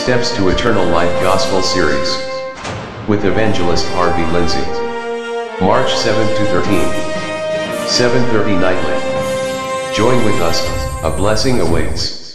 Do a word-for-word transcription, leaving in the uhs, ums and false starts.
Steps to Eternal Life Gospel Series with Evangelist Harvey Lindsay. March seventh to thirteenth, seven thirty nightly. Join with us, a blessing awaits.